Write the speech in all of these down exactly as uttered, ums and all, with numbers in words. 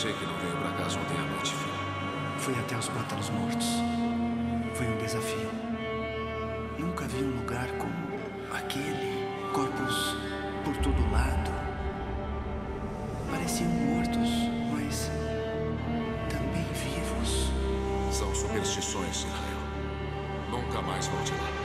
sei que não veio pra casa ontem à noite, filho. Fui até os Pântanos Mortos. Foi um desafio. Nunca vi um lugar como aquele. Corpos por todo lado. Pareciam mortos, mas também vivos. São superstições, Israel. Nunca mais volte lá.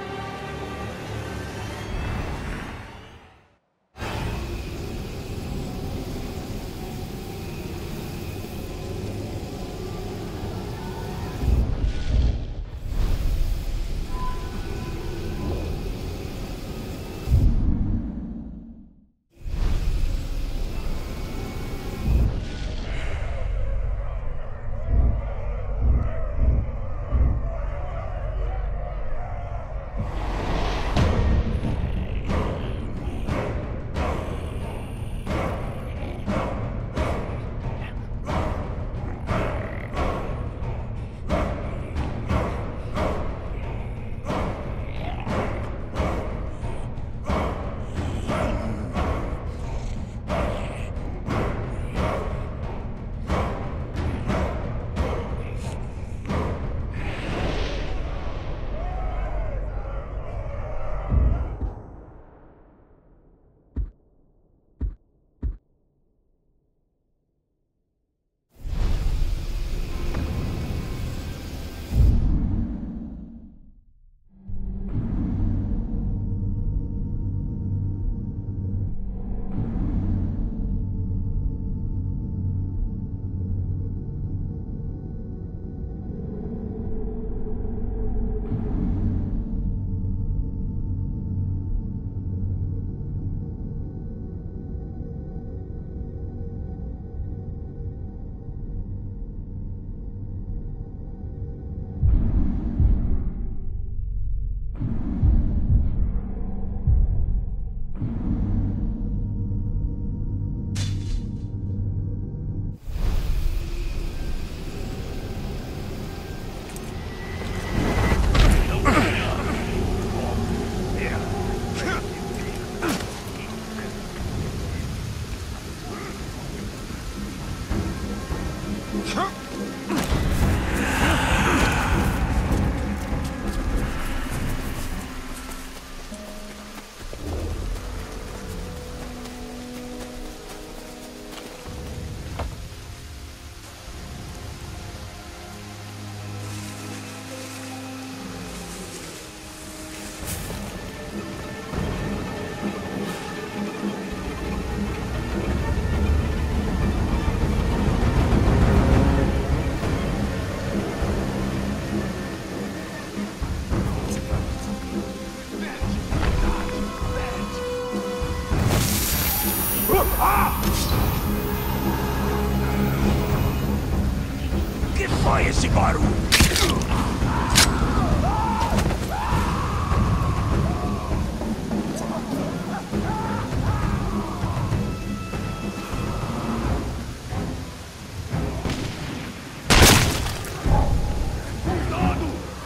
Esse barulho! Cuidado!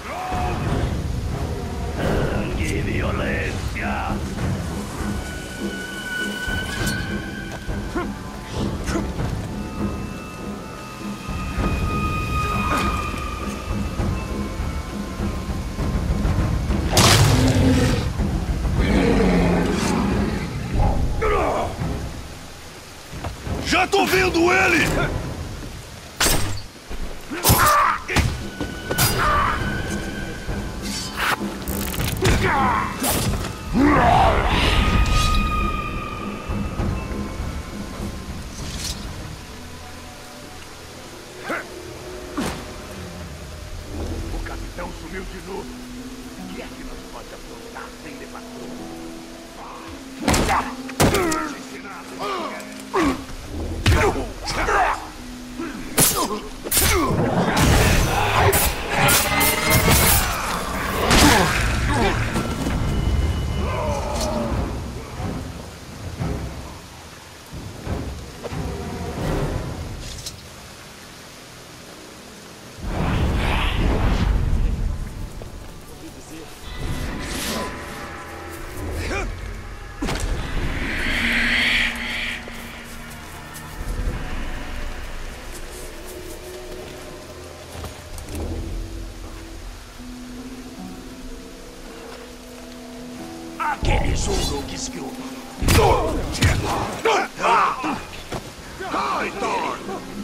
Sangue e violência! Já tô vendo ele! O capitão sumiu de novo. O que é que nós pode aprontar sem levar tudo? Aqueles Uruks que o... Cai, Thor!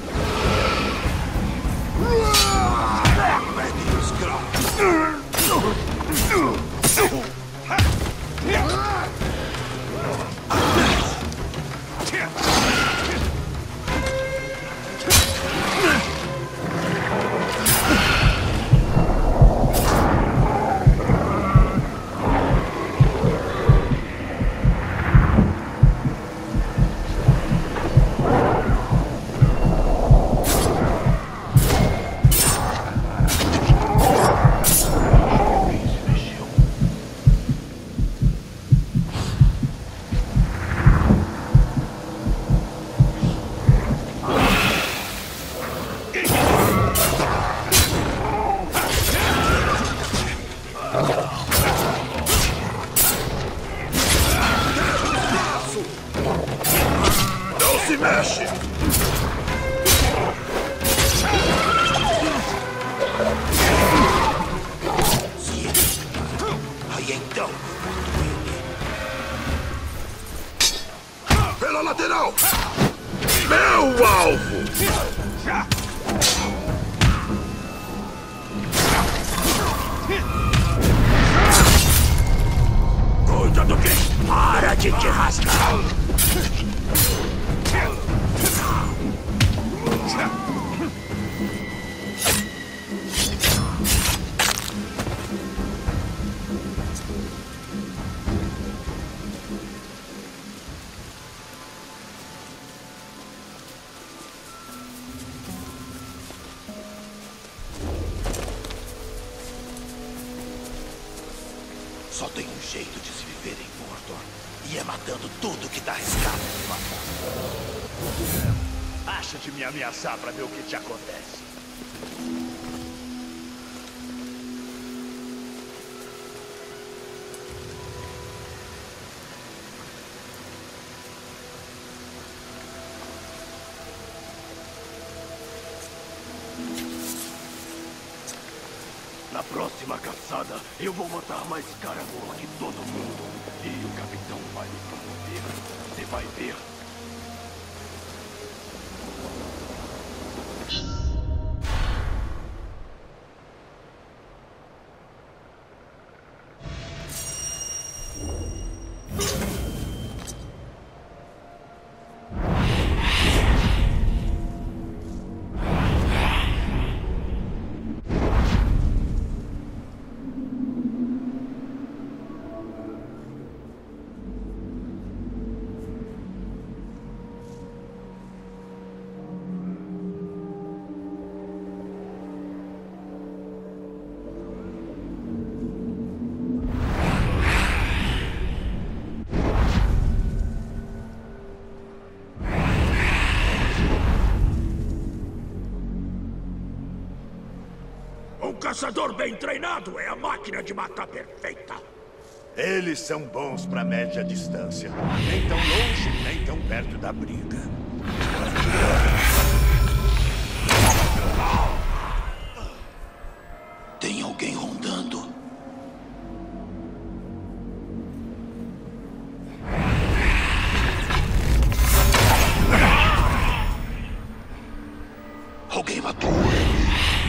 Não se mexe! Aí então, pela lateral! Meu alvo! Cuida do que? Para de te rasgar! Só tem um jeito de se viver em Mordor. E é matando tudo que dá arriscado de matar. Acha de me ameaçar pra ver o que te acontece. Na próxima caçada, eu vou matar mais Caragor que todo mundo. E o capitão vai me promover. Você vai ver. Um caçador bem treinado é a máquina de matar perfeita. Eles são bons para média distância. Nem tão longe, nem tão perto da briga. Tem alguém rondando. Alguém matou ele.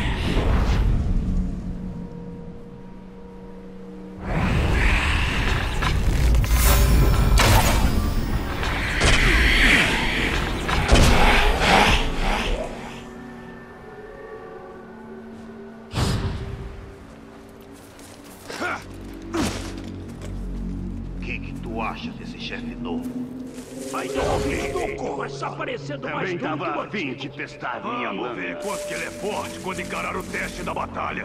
O que que tu acha desse chefe novo? Vai dormir! Mas tá parecendo mais Também duro que o tava a antigo. fim de testar a minha Vamos mão. ver quanto que ele é forte quando encarar o teste da batalha.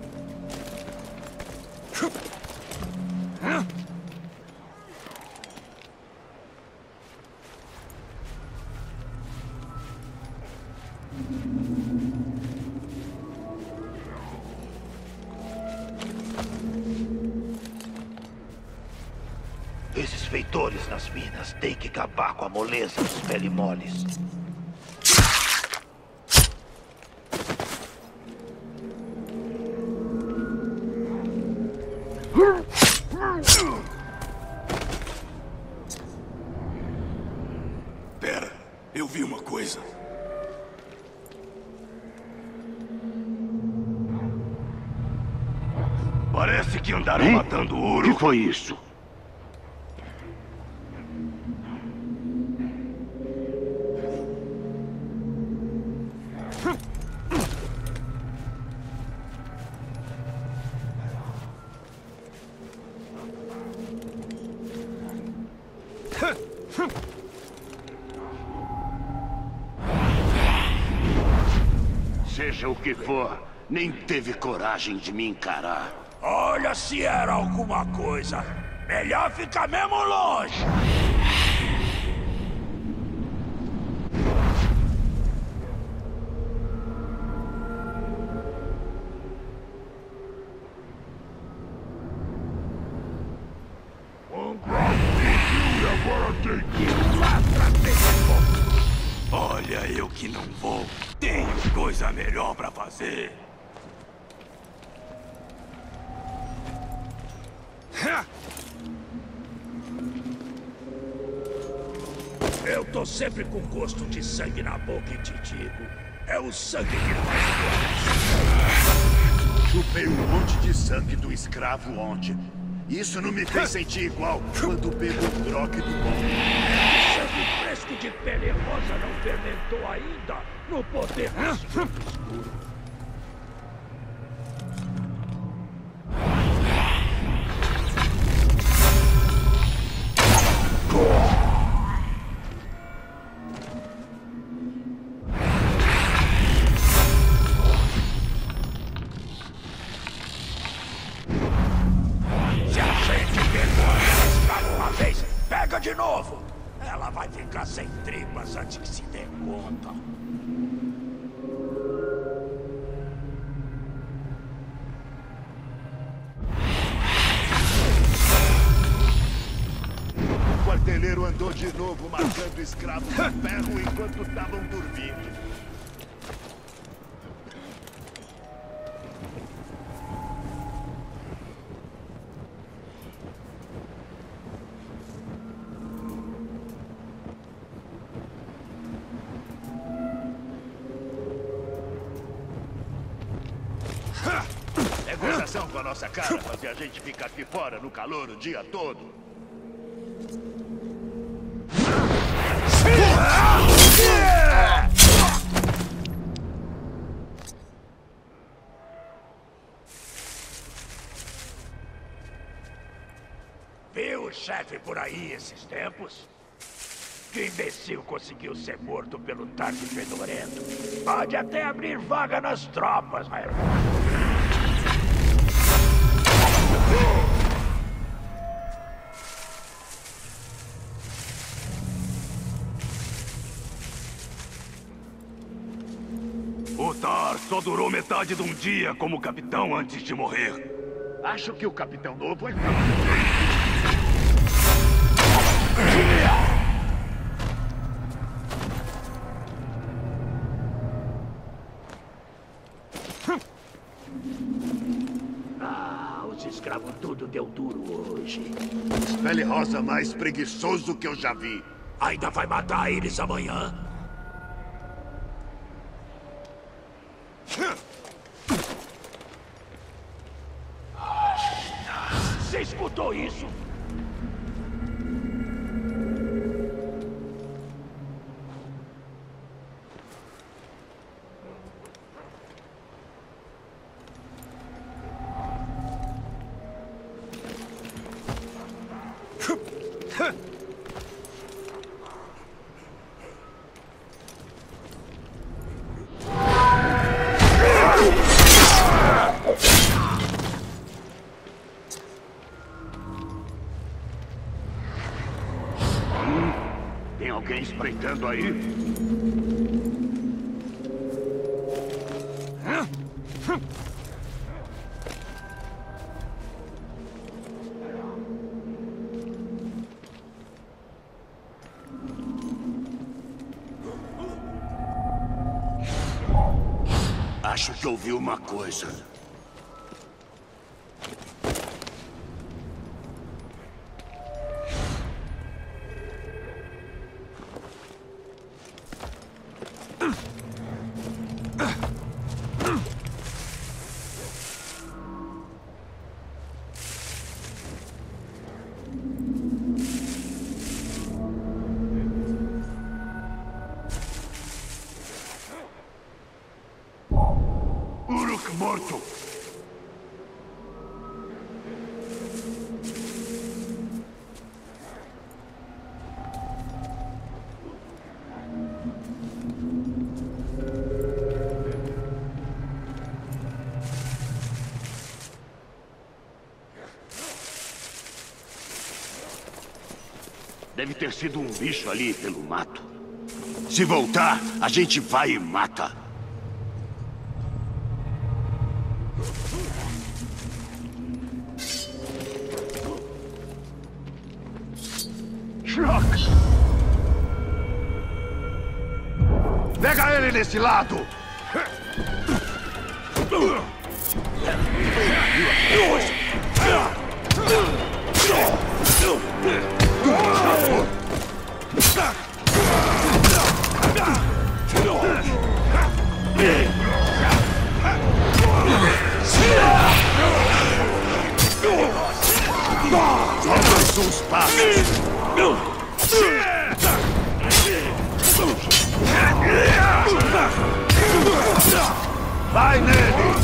Esses feitores nas minas têm que acabar com a moleza dos pele moles. Parece que andaram hein? matando o Uru. O que foi isso? Seja o que for, nem teve coragem de me encarar. Olha, se era alguma coisa, melhor ficar mesmo longe. Olha, eu que não vou. Tenho coisa melhor pra fazer. Eu tô sempre com gosto de sangue na boca e te digo. É o sangue que faz. Chupei um monte de sangue do escravo ontem. Isso não me fez sentir igual quando pego o troque do bom. Sangue fresco de pele rosa não fermentou ainda no poder do escuro. De novo, ela vai ficar sem tripas antes que se dê conta. O quarteleiro andou de novo marcando escravos de ferro enquanto estavam dormindo. Negociação com a nossa cara, fazer a gente ficar aqui fora no calor o dia todo. Viu o chefe por aí esses tempos? Que imbecil conseguiu ser morto pelo Tarde Fedorento. Pode até abrir vaga nas tropas, mas... O Tar só durou metade de um dia como capitão antes de morrer. Acho que o capitão novo é... Ah, os escravos tudo deu duro hoje. Pele rosa mais preguiçoso que eu já vi. Ainda vai matar eles amanhã? Você escutou isso? Tem alguém espreitando aí? Acho que ouvi uma coisa. Deve ter sido um bicho ali pelo mato. Se voltar, a gente vai e mata. Shock! Pega ele desse lado! Só mais uns passos. Vai nele!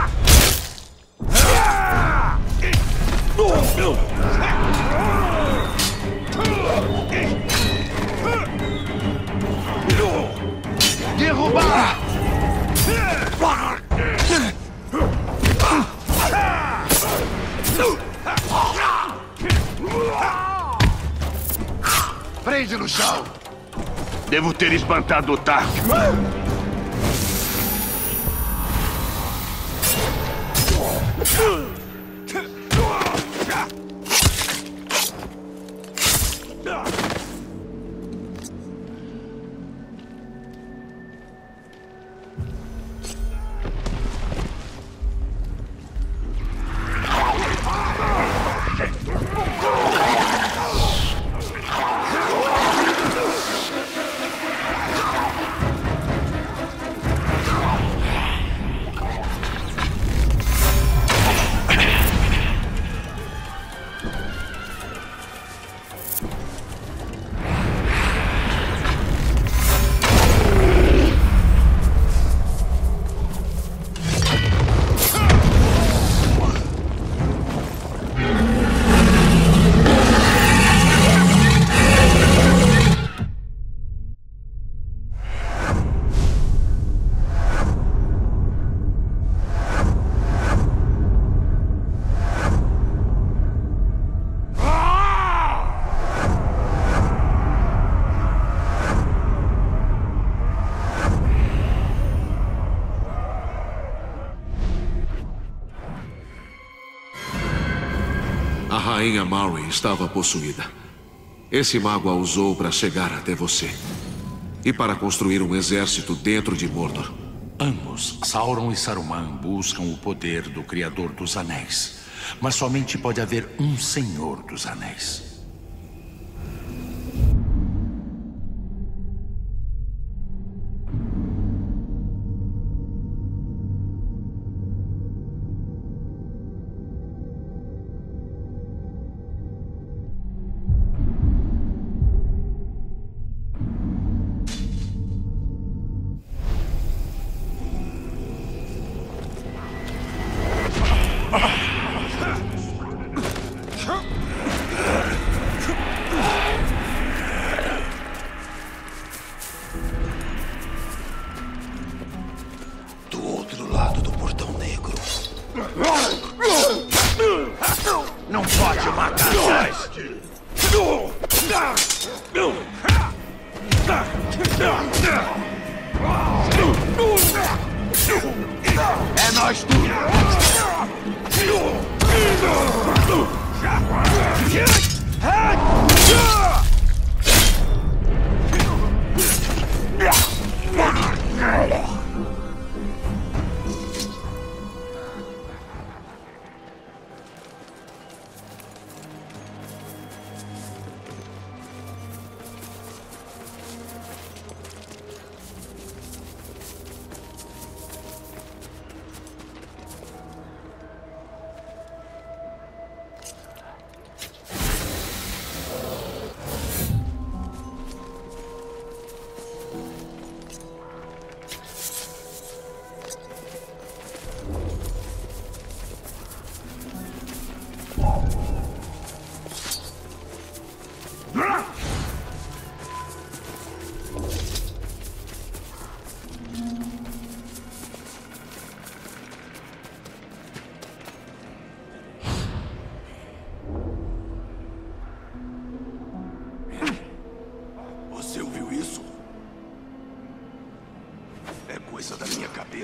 Derrubar! Prende no chão! Devo ter espantado o Tark. A rainha Mari estava possuída. Esse mago a usou para chegar até você. E para construir um exército dentro de Mordor. Ambos, Sauron e Saruman, buscam o poder do Criador dos Anéis. Mas somente pode haver um Senhor dos Anéis.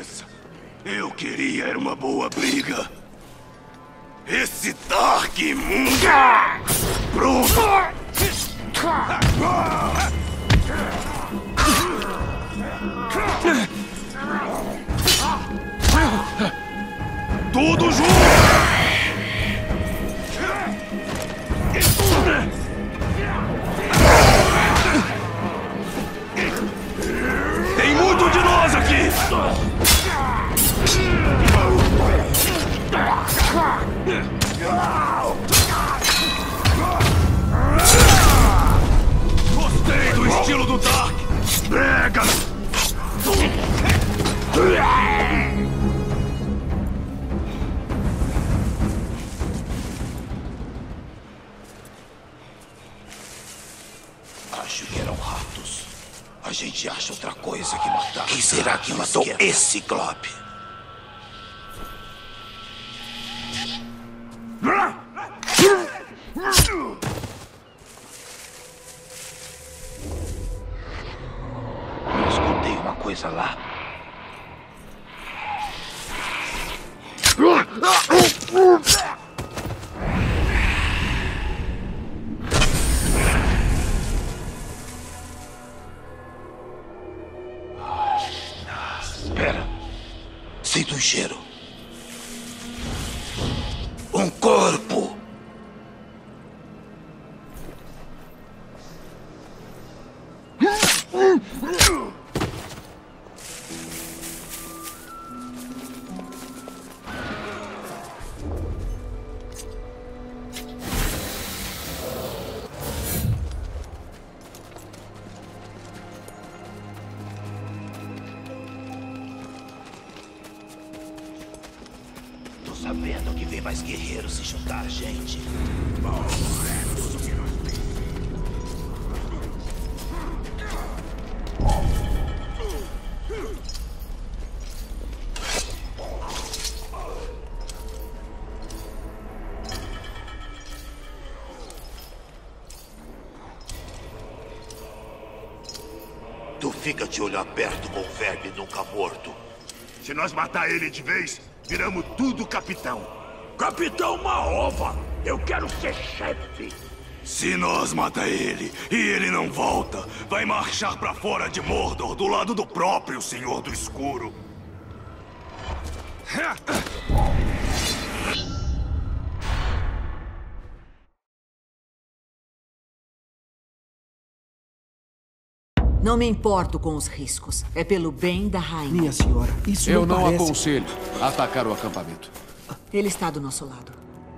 cabeça. Eu queria era uma boa briga. Esse Dark imundo! Pronto! Tudo junto! Tem muito de nós aqui! Gostei do estilo do Dark! Pega! Acho que eram ratos. A gente acha outra coisa que matar. Quem será que matou esse Glob? Eu escutei uma coisa lá. Espera. Sinto um cheiro. Um corpo. Tô sabendo que vem mais guerreiros se juntar a gente. Tu fica de olho aberto com o verme nunca morto. Se nós matar ele de vez, viramos tudo capitão. Capitão Maova, eu quero ser chefe. Se nós matar ele e ele não volta, vai marchar pra fora de Mordor, do lado do próprio Senhor do Escuro. Não me importo com os riscos. É pelo bem da rainha. Minha senhora, isso Eu não não parece... aconselho atacar o acampamento. Ele está do nosso lado.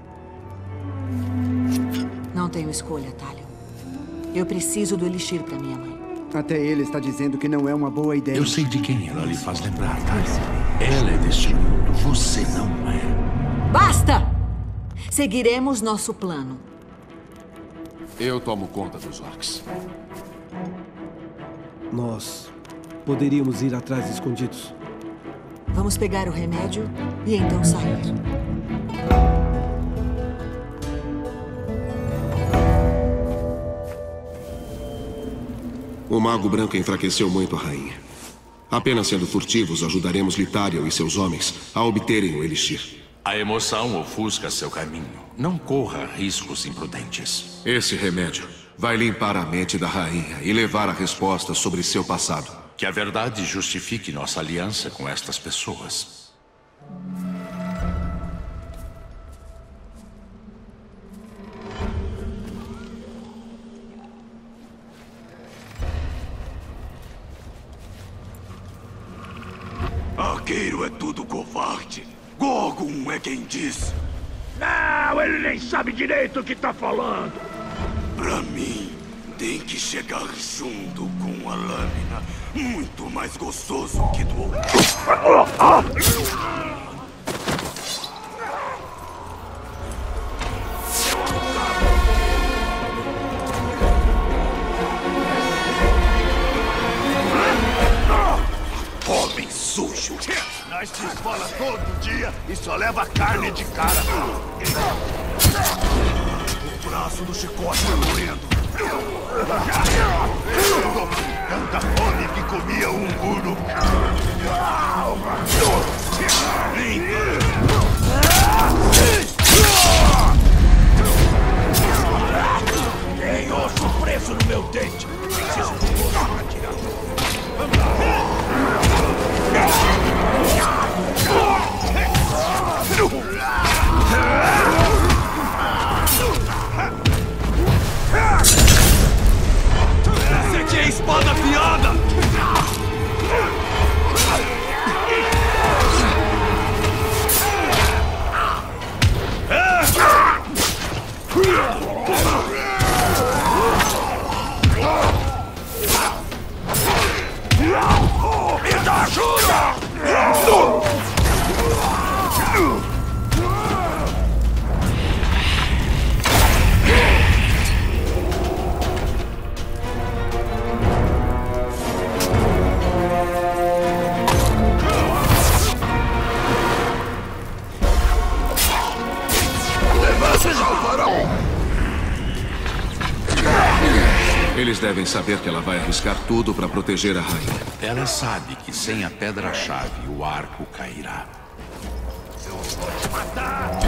Não tenho escolha, Talion. Eu preciso do Elixir para minha mãe. Até ele está dizendo que não é uma boa ideia. Eu sei de quem ela lhe faz lembrar, Talion. Ela é deste mundo, você não é. Basta! Seguiremos nosso plano. Eu tomo conta dos orcs. Nós poderíamos ir atrás escondidos. Vamos pegar o remédio e então sair. O Mago Branco enfraqueceu muito a rainha. Apenas sendo furtivos, ajudaremos Litarion e seus homens a obterem o Elixir. A emoção ofusca seu caminho. Não corra riscos imprudentes. Esse remédio vai limpar a mente da rainha e levar a resposta sobre seu passado. Que a verdade justifique nossa aliança com estas pessoas. Arqueiro é tudo covarde. Gorgon é quem diz. Não, ele nem sabe direito o que tá falando. Pra mim, tem que chegar junto com a lâmina. Muito mais gostoso que do outro. Homem sujo. Nós te esfola todo dia e só leva carne de cara. O braço do chicote tá doendo. Tanta fome que comia um muro. Me dá ajuda! Eles devem saber que ela vai arriscar tudo para proteger a rainha. Ela sabe que sem a pedra-chave o arco cairá. Eu vou te matar!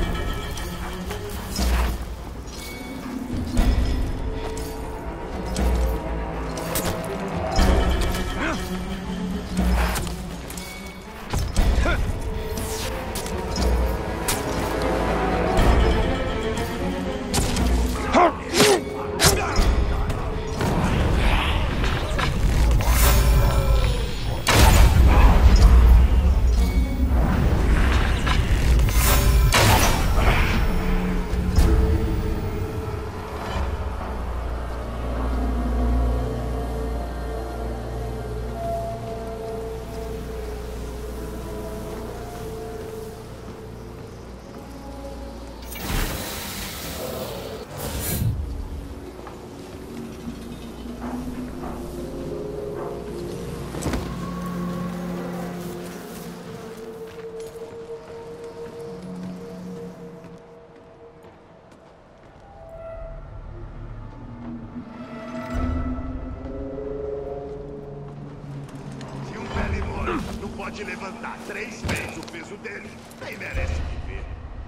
Não pode levantar três vezes o peso dele, nem merece viver.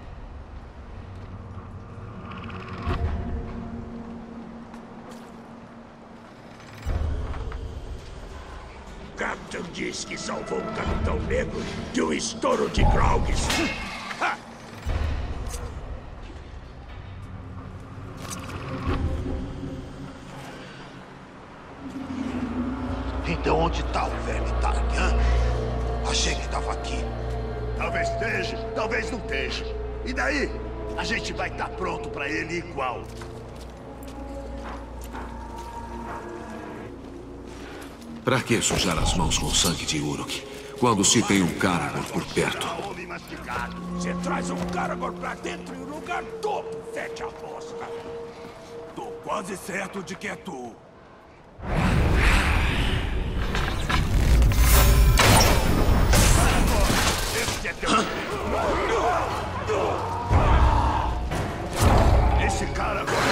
Captain diz que salvou o Capitão Negro de um estouro de Graugs. Então onde tá o verme Targ, hã? Achei que tava aqui. Talvez esteja, talvez não esteja. E daí? A gente vai estar pronto pra ele igual. Pra que sujar as mãos com sangue de Uruk, quando se tem um Karagor por perto? Você traz um Karagor pra dentro e o lugar todo fede a bosta. Tô quase certo de que é tu. Esse é teu... Esse cara agora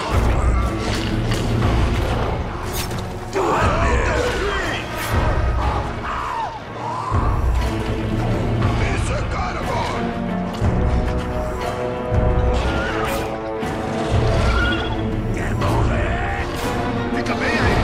Isso é cara agora! Quer morrer? Fica bem aí!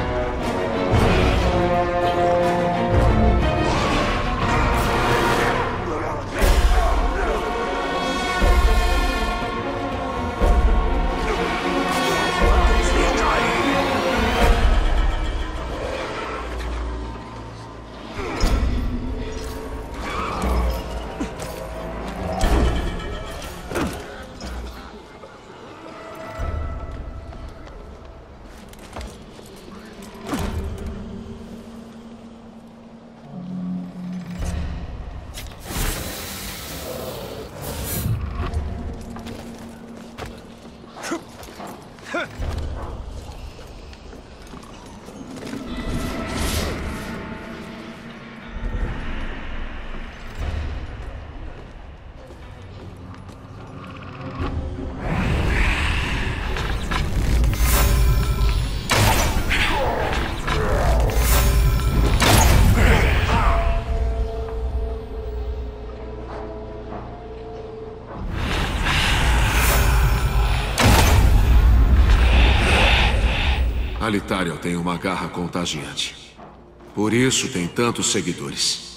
Elithariel tem uma garra contagiante. Por isso tem tantos seguidores.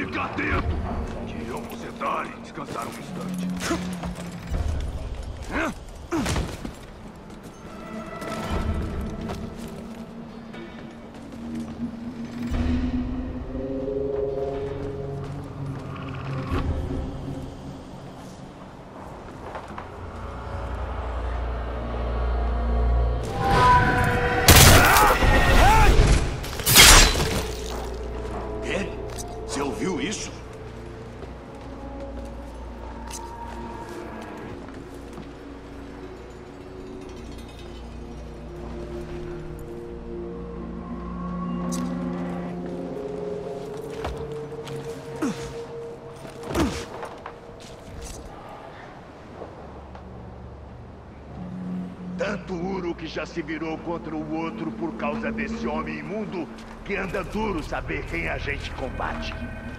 Fica atento! Que eu vou sentar e descansar um instante. Você ouviu isso? Tanto Uruk já se virou contra o outro por causa desse homem imundo que anda duro saber quem a gente combate.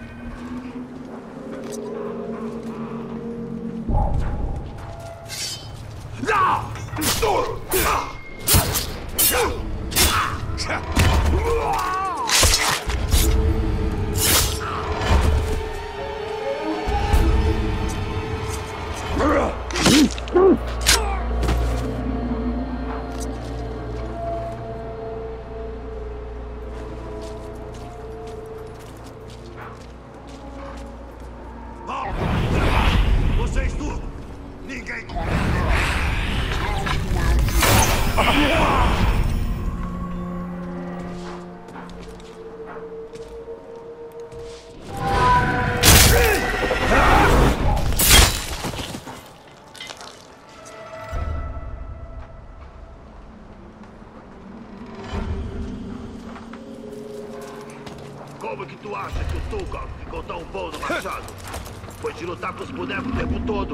Vocês tudo! Ninguém... Como que tu acha que o Tugal ficou tão bom no machado? Foi de lutar com os bonecos o tempo todo.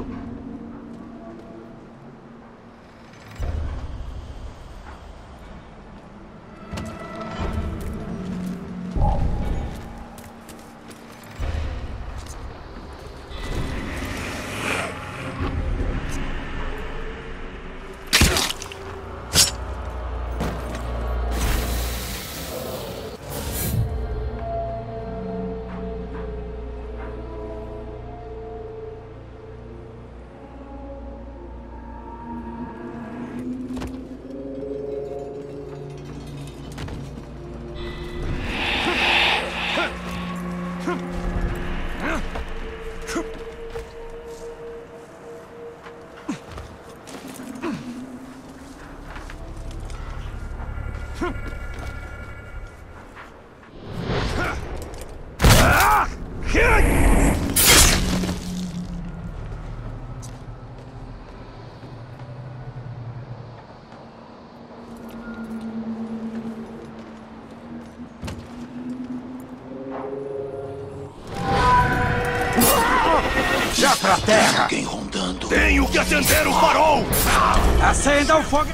Já pra terra! Alguém rondando. Tenho que acender o farol! Acenda o fogo!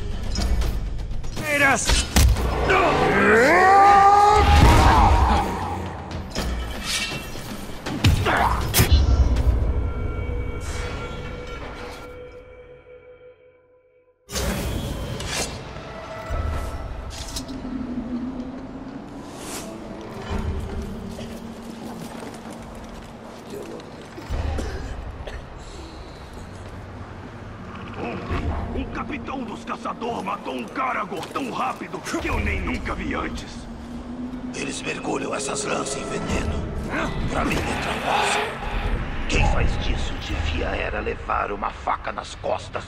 Eiras! Ontem, um capitão dos caçadores matou um Karagor tão rápido que eu nem nunca vi antes. Eles mergulham essas lãs em veneno pra mim entrar fácil. Quem faz disso devia era levar uma faca nas costas.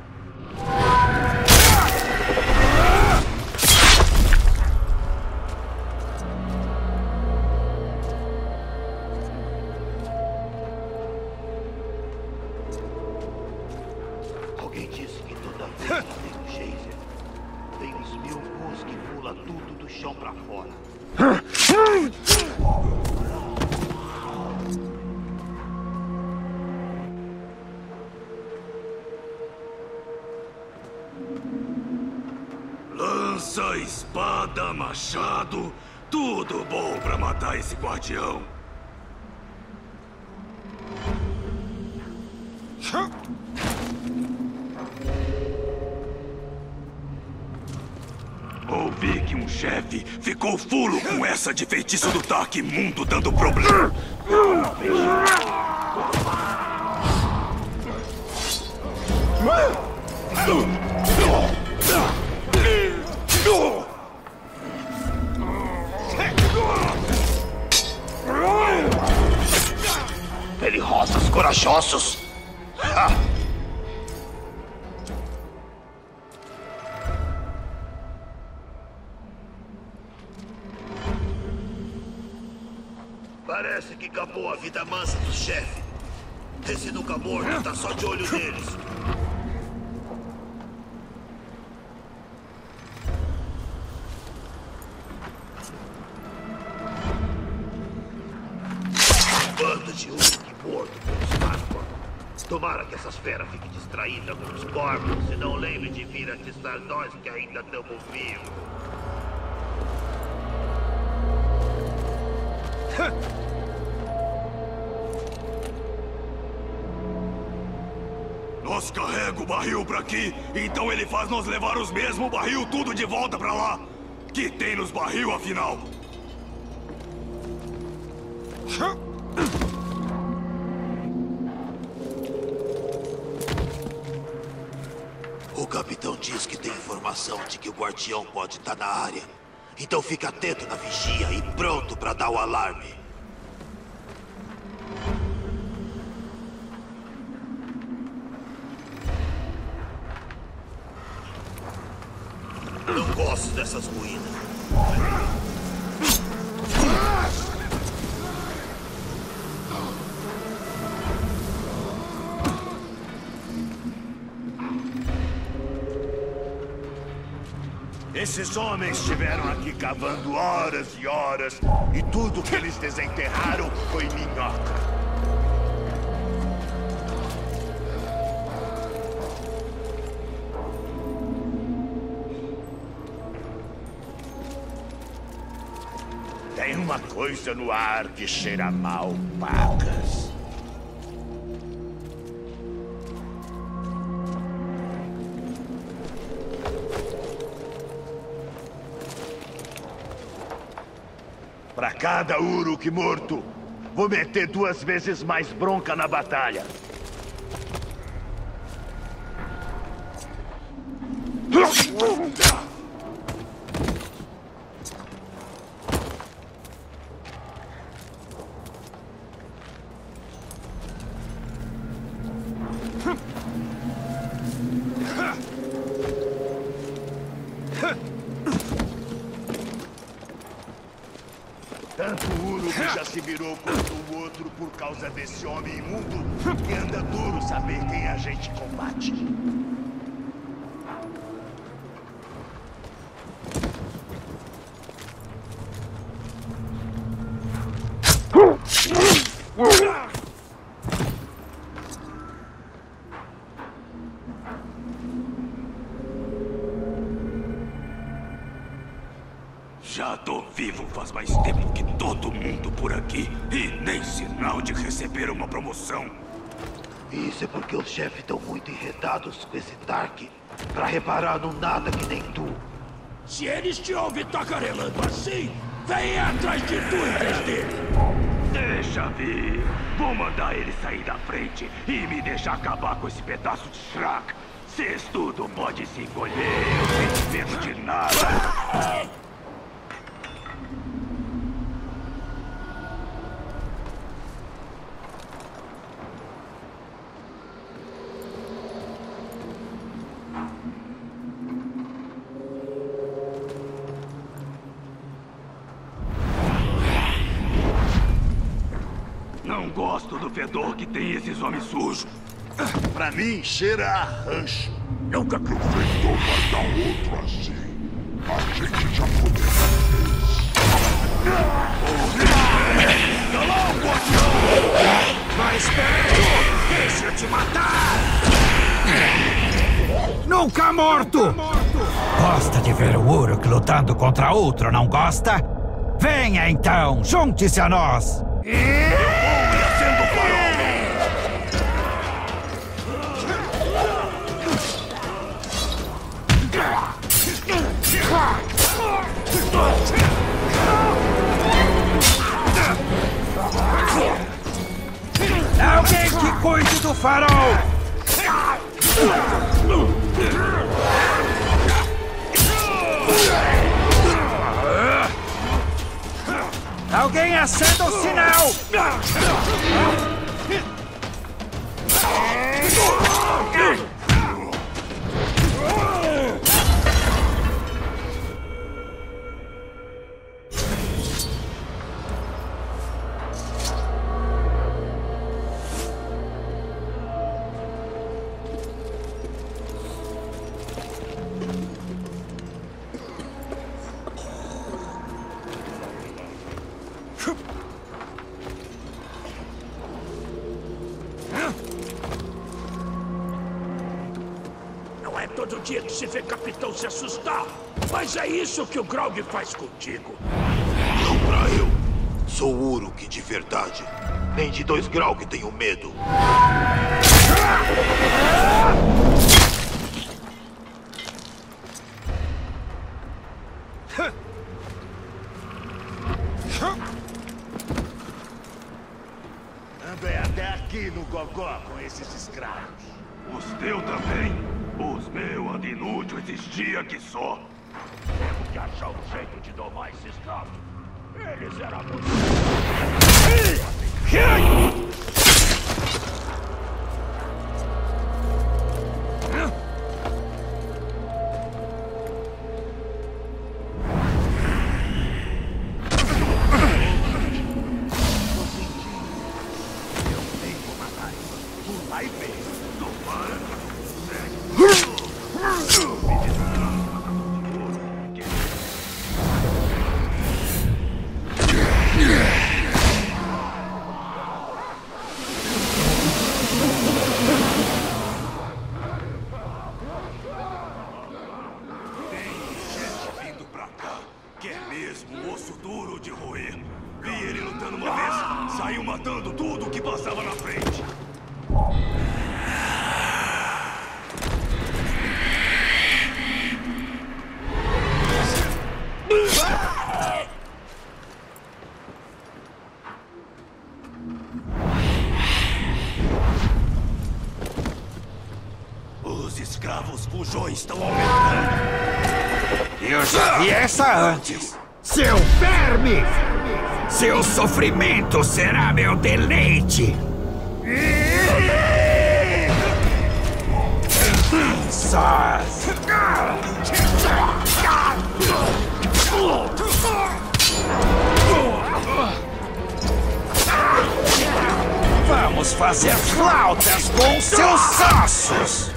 Alguém disse que toda vez que tem um geyser, tem uns mil gus que pula tudo do chão pra fora. Lança, espada, machado, tudo bom pra matar esse guardião. Ouvi que um Um chefe ficou fulo com essa de feitiço do Dark Mundo dando problema. Pelirrosas corajosos. Ha! Parece que acabou a vida mansa do chefe. Esse nunca morto tá só de olho neles. Bando de Uruk morto pelos Pasqua. Tomara que essas feras fiquem distraídas com os corpos e não lembrem de vir avisar nós que ainda estamos vivos. Nós carrega o barril pra aqui, então ele faz nós levar os mesmos barril tudo de volta pra lá. Que tem nos barril, afinal? O capitão diz que tem informação de que o guardião pode estar na área. Então fica atento na vigia e pronto pra dar o alarme. Não gosto dessas ruínas. Esses homens estiveram aqui cavando horas e horas, e tudo que eles desenterraram foi minhoca. Tem uma coisa no ar que cheira mal, pacas. Pra cada Uruk morto, vou meter duas vezes mais bronca na batalha. Tanto o Uruk já se virou contra o outro por causa desse homem imundo que anda duro saber quem a gente combate. Já tô vivo faz mais tempo que todo mundo por aqui. E nem sinal de receber uma promoção. Isso é porque os chefes estão muito enredados com esse Dark pra reparar no nada que nem tu. Se eles te ouvem tagarelando assim, vem atrás de tu em vez dele. Deixa vir. Vou mandar ele sair da frente e me deixar acabar com esse pedaço de Shrek. Se tudo pode se encolher, eu sem medo de nada. Não gosto do fedor que tem esses homens sujos. Pra mim, cheira a rancho. Nunca que o fedor vai dar outro assim. A gente já poderia Mas peraí, deixa eu te matar! Nunca morto! Gosta de ver o Uruk lutando contra outro, não gosta? Venha então, junte-se a nós! Alguém que cuide do farol! Alguém acenda o sinal! Não é todo dia que se vê capitão se assustar, mas é isso que o Graug faz contigo. Não pra eu. Sou Uruk de verdade. Nem de dois Graug tenho medo. Andei até aqui no gogó com esses escravos. Os teus também? Os meus andam inútil esses dias que só. Temos que achar um jeito de domar esses escravos. Eles eram muito... Os escravos fujões estão aumentando. Eu já vi essa antes. Seu verme! Seu sofrimento será meu deleite! Sós! Vamos fazer flautas com seus ossos!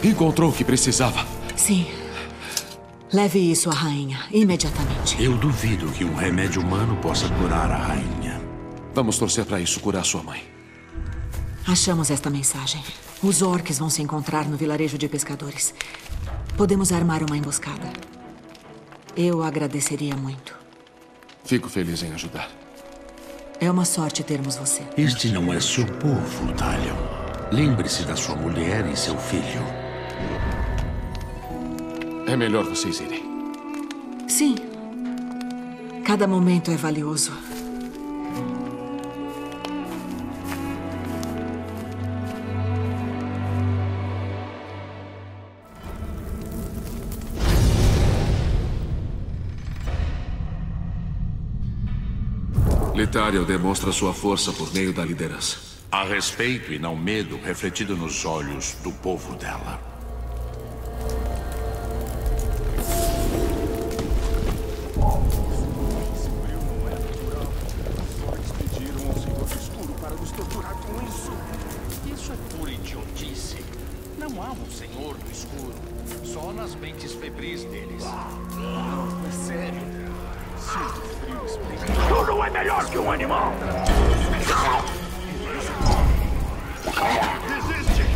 Encontrou o que precisava? Sim. Leve isso à rainha, imediatamente. Eu duvido que um remédio humano possa curar a rainha. Vamos torcer para isso curar sua mãe. Achamos esta mensagem. Os orcs vão se encontrar no vilarejo de pescadores. Podemos armar uma emboscada. Eu agradeceria muito. Fico feliz em ajudar. É uma sorte termos você. Este não é seu povo, Talion. Lembre-se da sua mulher e seu filho. É melhor vocês irem. Sim. Cada momento é valioso. Lithariel demonstra sua força por meio da liderança. Há respeito e não medo refletido nos olhos do povo dela. Isso é pura idiotice. Não há um senhor do escuro. Só nas mentes febris deles. É sério. Sinto frio explicar. Tudo é melhor que um animal. Desiste!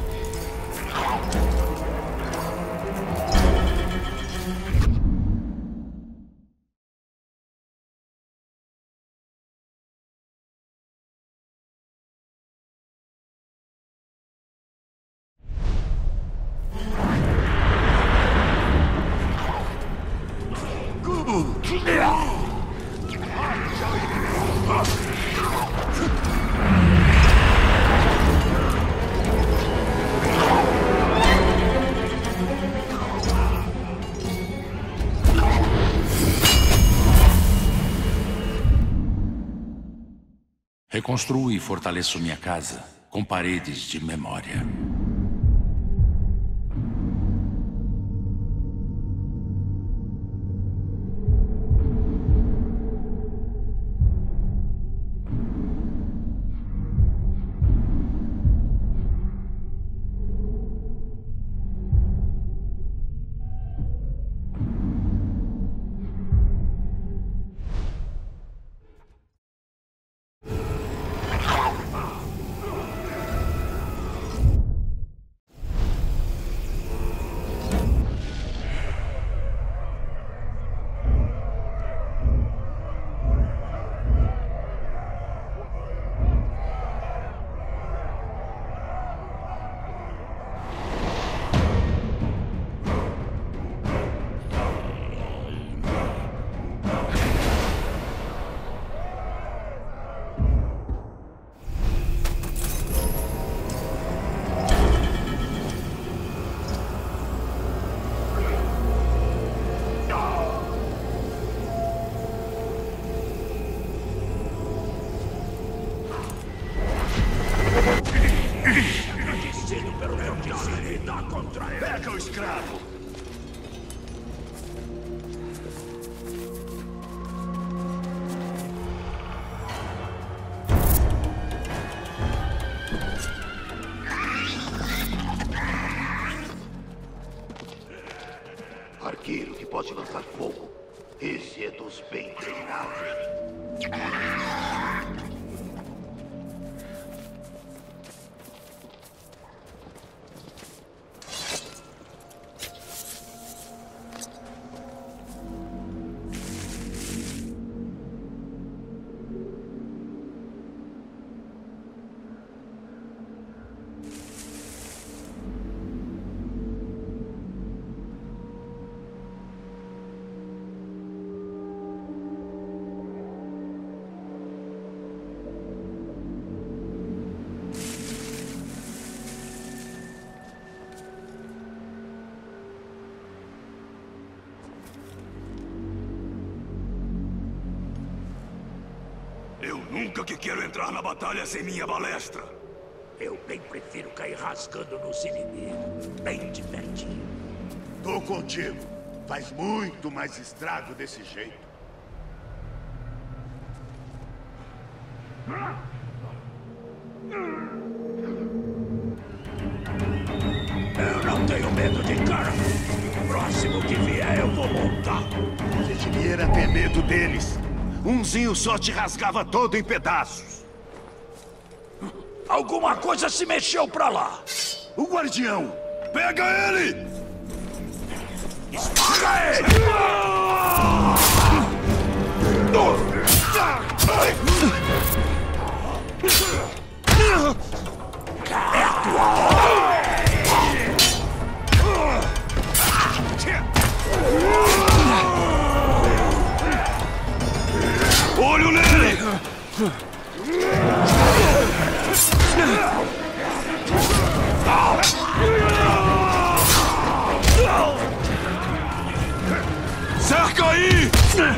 Reconstruo e fortaleço minha casa com paredes de memória. Pega o escravo! Arqueiro que pode lançar fogo. Esse é dos bem treinados. Eu nunca que quero entrar na batalha sem minha balestra. Eu bem prefiro cair rasgando nos inimigos, bem de pertinho. Tô contigo. Faz muito mais estrago desse jeito. Eu não tenho medo de cara. O próximo que vier eu vou montar. Você devia ter medo deles. Umzinho só te rasgava todo em pedaços. Alguma coisa se mexeu pra lá. O guardião! Pega ele! Esmaga ele! É a tua hora! Olho nele! Cerca aí!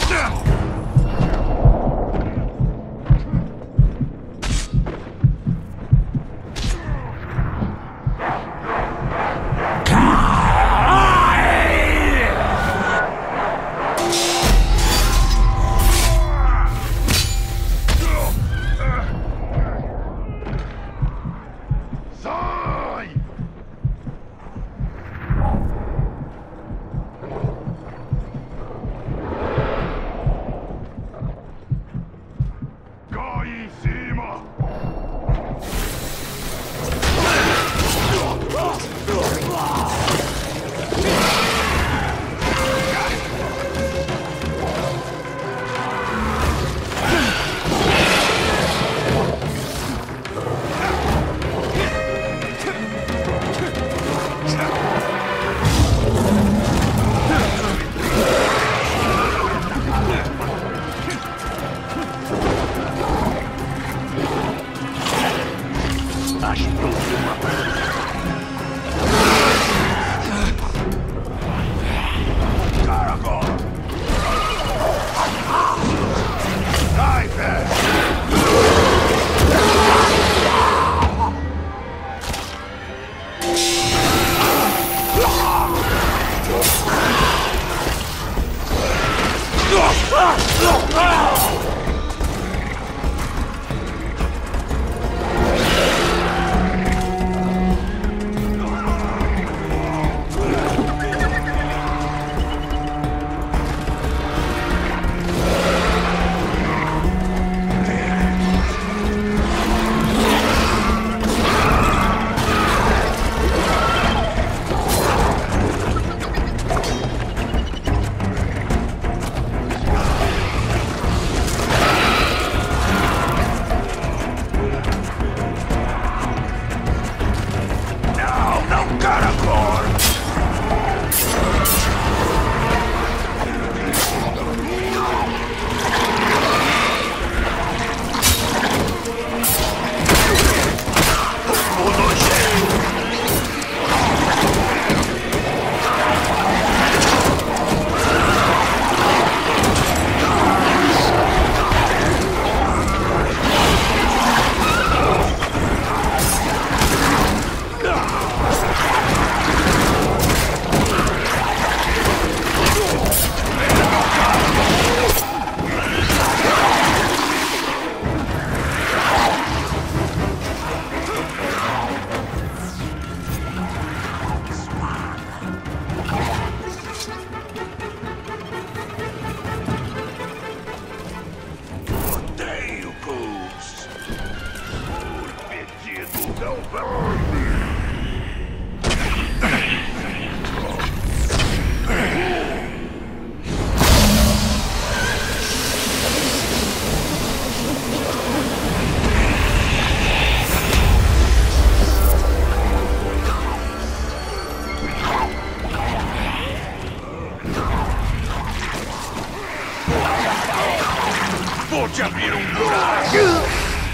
Vou te abrir um buraco!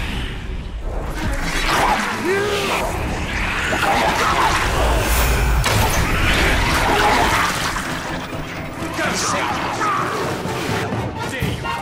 Cansei de você! Veio!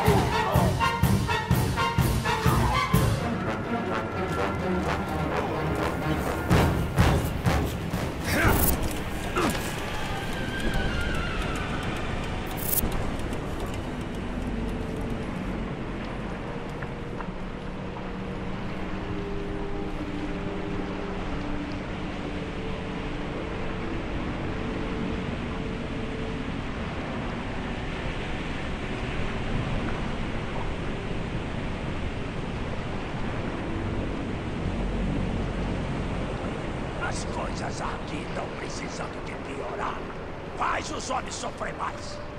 coisas aqui estão precisando de piorar. Faz os homens sofrer mais.